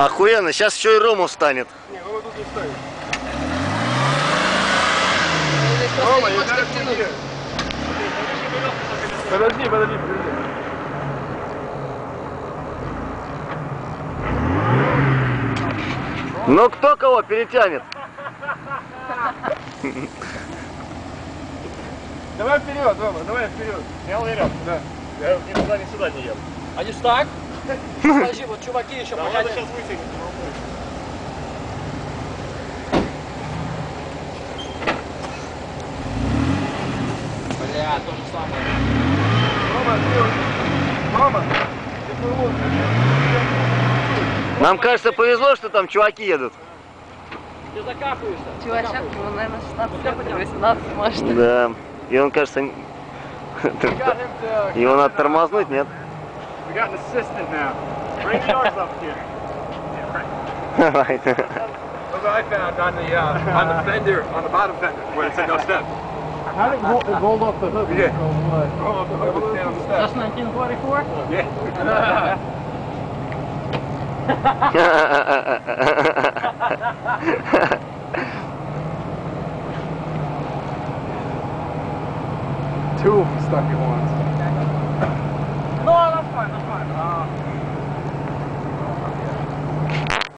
Охуенно, сейчас еще и Рому станет. Не, Рома тут не ставит. Рома, я зараз не. Подожди. Ну кто кого перетянет? Давай вперед, Рома, давай вперед. Я уверен. Да. Я ни туда, ни сюда не еду. Они ж так? Подожди, вот чуваки еще Да, надо понятно. сейчас вытянуть. Бля, то же самое. Рома, ты плывут. Нам кажется, повезло, что там чуваки едут. Ты закапываешься. Чувачок, ему, наверное, 16-18, может. Да. И он, кажется, его надо тормознуть, нет? We got an assistant now. Bring yours up here. That's what I found on the fender, on the bottom fender, where it said no step. How did it roll off the hook? Yeah. Roll off the hook and stand on the step. That's 1944? Yeah. Two of them stuck at once.